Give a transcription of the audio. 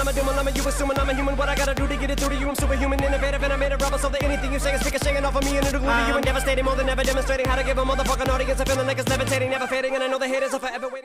I'm a doom, you assuming I'm a human. What I gotta do to get it through to you? I'm superhuman, innovative, and I made a rubber so that anything you say is ricocheting off of me and it'll glue to you and devastating more than ever, demonstrating how to give a motherfucking audience a feeling like it's levitating, never fading, and I know the haters are forever waiting.